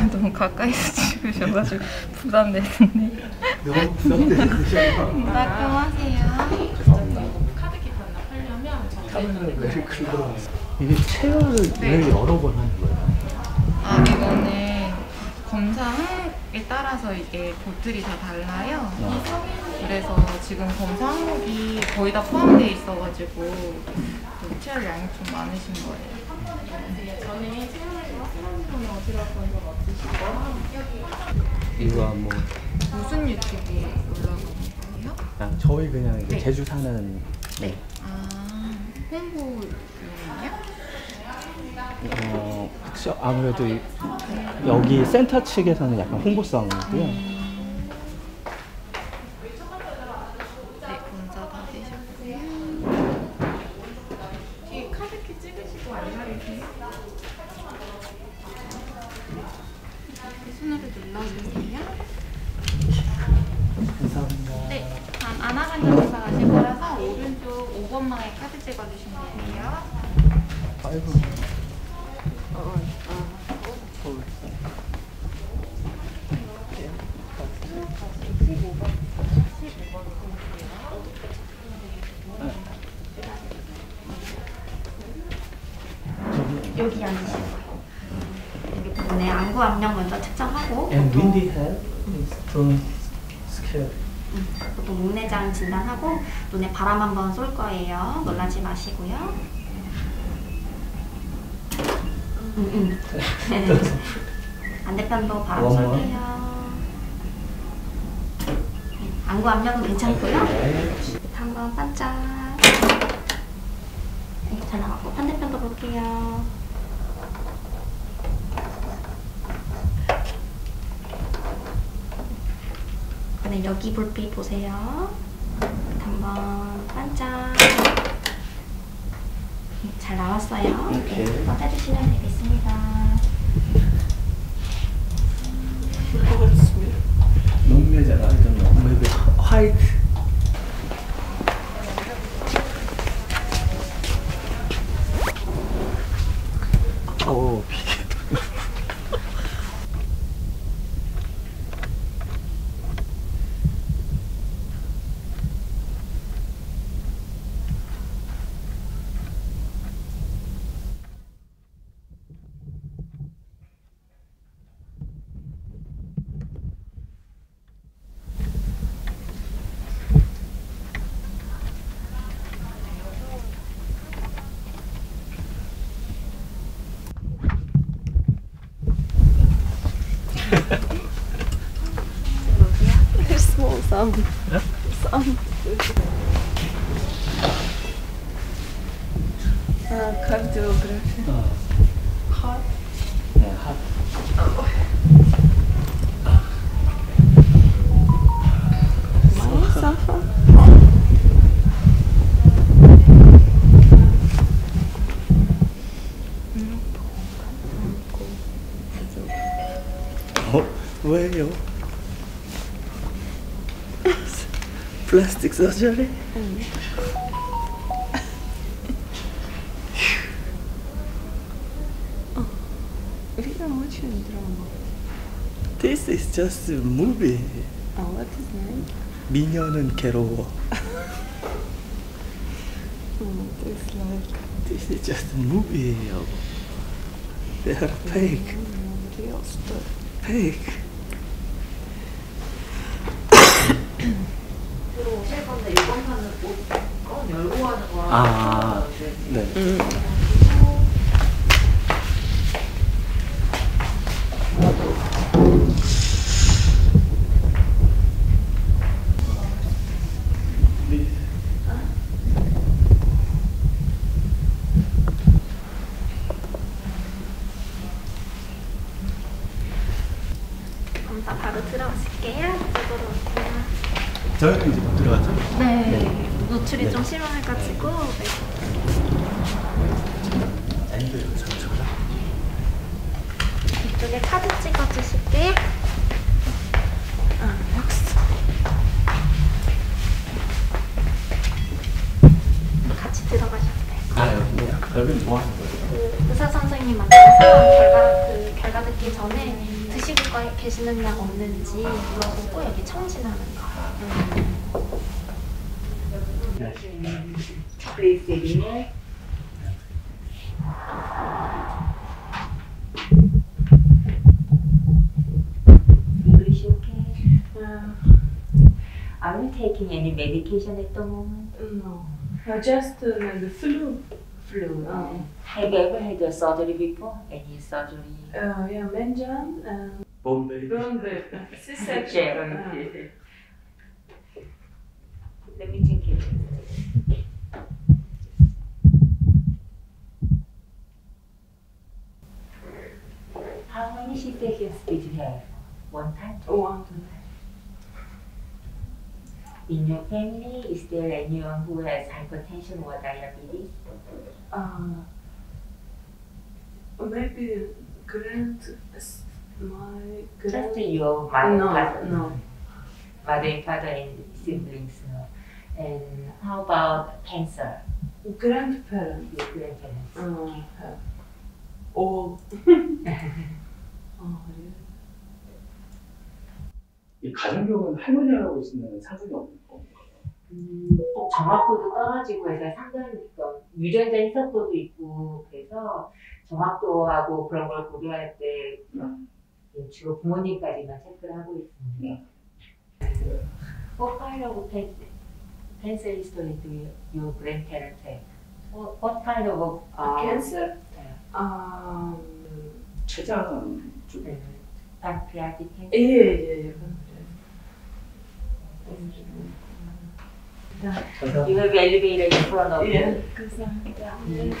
너무 가까이서 찍으셔가지고 부담되는데. 너무 부담되시죠? 말끔하세요. 카드 기판 하려면 카메라를 왜 긁어? 이게 체열을 왜 여러 번 하는 거예요? 아, 이거는 검사항에 따라서 이게 보틀이 다 달라요. 그래서 지금 검사 항목이 거의 다 포함되어 있어가지고 체열 양이 좀 많으신 거예요. 전에 체험하시고 쓰러지거나 어지러웠던 적 없으시고 이거 뭐 무슨 유튜브에 올라가는 거예요? 아, 저희 그냥 이제 네. 제주 사는 네. 아, 홍보용이요? 아무래도 여기 센터 측에서는 약간 홍보성이고요. 네, 검사 다 되셨고요. 뒤에 카드키 찍으시고 앉아계세요? 손으로 눌러주세요. 감사합니다. 네, 다음 아나간다사 가실 거라서 오른쪽 5번망에 카드 찍어주시면 돼요. 아이고. 여기 앉으시고요. 여기 부분에 안구 압력 먼저 측정하고 And windy head is don't scare. 보통 목내장 진단하고 눈에 바람 한번 쏠 거예요. 놀라지 마시고요. 반대편도 바람 쏠게요. 안구 압력은 괜찮고요. 한번 반짝. 잘 나왔고 반대편도 볼게요. 네, 여기 불빛 보세요. 한번 반짝. 잘 나왔어요. 네, 한번 빼주시면 되겠습니다. 녹내장 아니면 maybe white. 오, There's small some. Yeah? Some. Cardiography. Heart. 네, 핫. Safa. 왜요? 플라스틱 서저리? 우리가 очень 드라마. This is just a movie. What is name? 미녀는 괴로워. It's like This is just a movie. They are fake. real stuff. Fake. 들어오실 건데 이번 판은 옷 열고 하는 거라. 아, 네. 검사 바로 들어가실게요. 이쪽으로 오세요. 저희는 이제 못 들어가죠? 네. 노출이 좀 심해가지고. 앵글 저쪽으로. 이쪽에 카드 찍어주실게요. 같이 들어가셔도 돼요. 아, 여기 뭐 하는 거예요? 그 의사 선생님 만나서 결과 듣기 전에 드시 거 계시는 약 없는지 물어보고 여기 청진하는 거. Please sit here. English okay? Are you taking any medication at the moment? No. Just the flu. Flu. Have you ever had a surgery before? Any surgery? Yeah, menjan and 봄베이. C-section. Let me check it. How many C-sections did you have? One time? One. In your family, is there anyone who has hypertension or diabetes? Maybe my Just your mother, father, no. mother and father and siblings. And how about cancer? Grandparents. Your grandparents. Have all. 이 가정교육은 할머니하고 있으면 상관이 없는 겁니까? 또 정확도도 떨어지고 해서 상당히 유전자 희석도도 있고 그래서 정확도하고 그런 걸 고려할 때 주로 부모님까지만 체크를 하고 있습니다. What kind of cancer history do your grandparents have? What kind of Cancer? 췌장 쪽. pancreatic cancer? 예. You have elevator in front of you. 예. 감사합니다.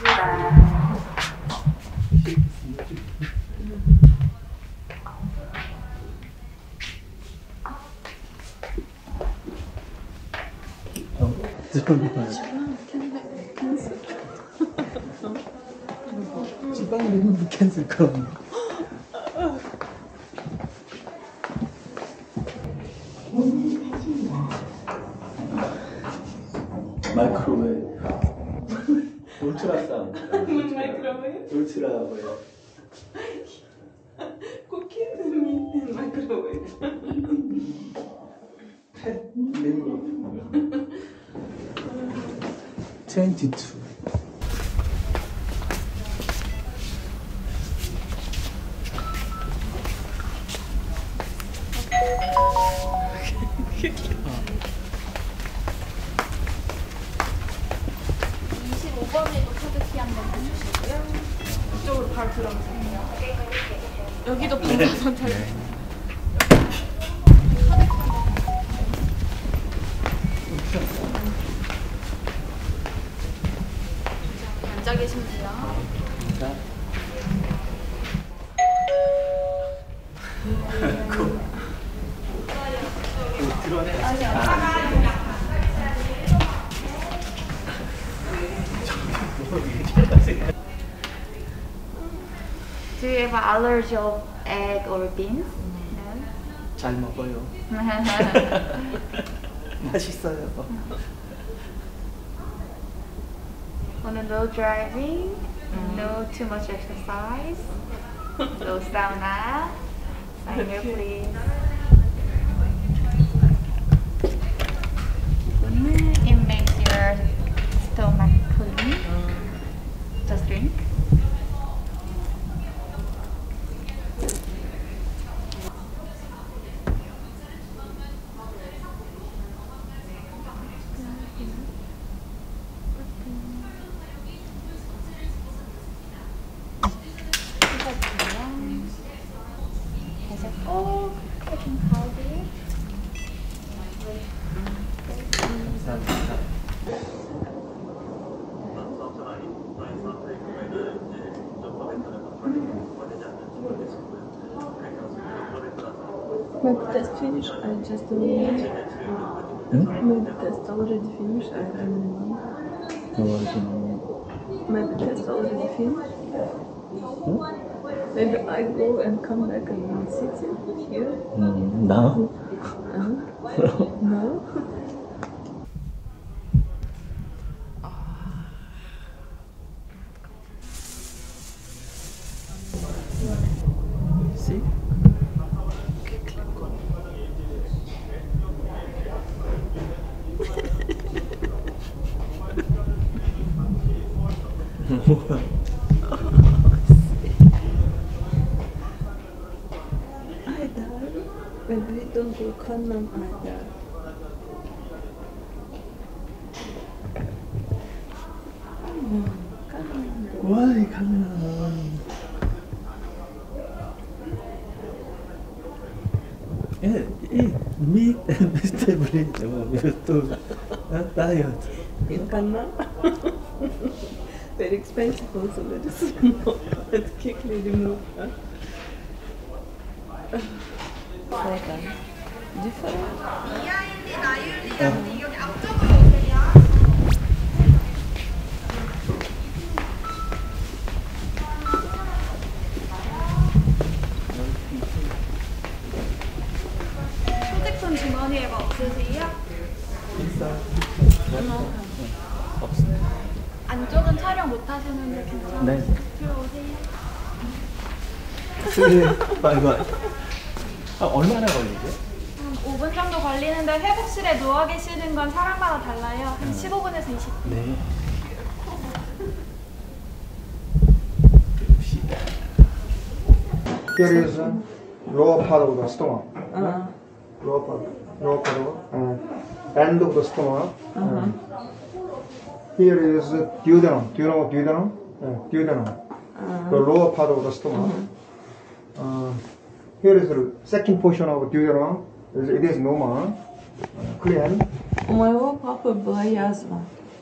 지방 리무브 캔슬 그런 거. 마이크로웨이브. 울트라사운드. 마이크로웨이브? 울트라 뭐야? 쿠키즈 미 마이크로웨이브. 리무브. 22. 이쪽으로 바로 들어가세요. 여기도 방사선 잘. 앉아 계시면 돼요. Do you have an allergy of egg or beans? 잘 먹어요. No. 맛있어요. 오늘 no driving, no too much exercise, no sauna. Sign here, please. It makes your stomach clean. Just drink. 계속 좀 가오세요. 감사합니다. Maybe test finish, I just don't know. Maybe test already finished, I don't know. Maybe test already finished. Maybe I go and come back and sit here. 나? No? See? Men vi don't go kanan either. Why kanan? Eat meat and vegetables. You to not diet. In kanan. Very expensive also, let us know. Let's quickly remove. Different. 소지품 주머니에 뭐 없으세요? 없어요. 안쪽은 촬영 못 하시는데 괜찮아요? 네. 들어오세요. 빨리. 얼마나 걸리죠? 한 5분 정도 걸리는데 회복실에 누워 계시는 건 사람마다 달라요. 한 15분에서 20분. 네. Here is lower part of the stomach. Lower part of end of the stomach. Here is duodenum. Do you know what duodenum? Duodenum. The lower part of the stomach. Here is the second portion of duodenum. It is normal, clean. У моего папы была язва.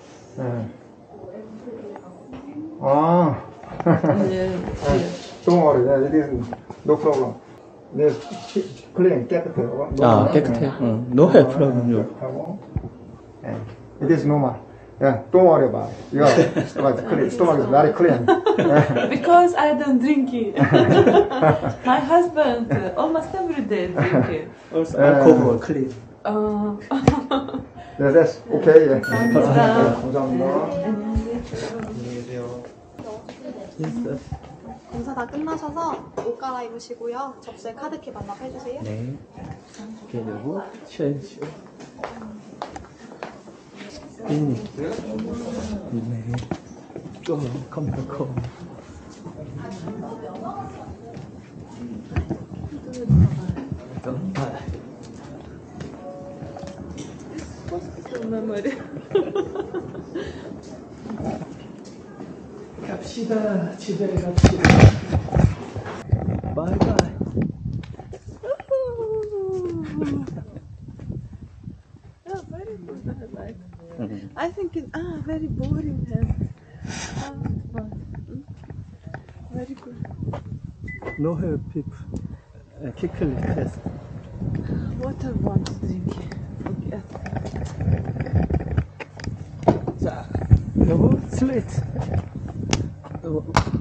Don't worry, it is no problem. It is clean, 깨끗해요. 깨끗해요. No problem. It is normal. Yeah, don't worry about it. Your stomach is very clean. Because I don't drink it. My husband almost every day drink it. Also alcohol clean. Yeah, that's okay. Yeah. 감사합니다. 감사합니다. 안녕히 계세요. 검사 다 끝나셔서 옷 갈아입으시고요. 접수에 카드키 반납해주세요. 네. 그리고 change. 네. 또 컴퓨터. memory. 갑시다. 집에 갑시다. 바이바이. Oh, very good. I like. I think it's very boring. Very good. No help people. Quickly test. Water want to drink. Okay. 자, 여보 슬레이트. 여보.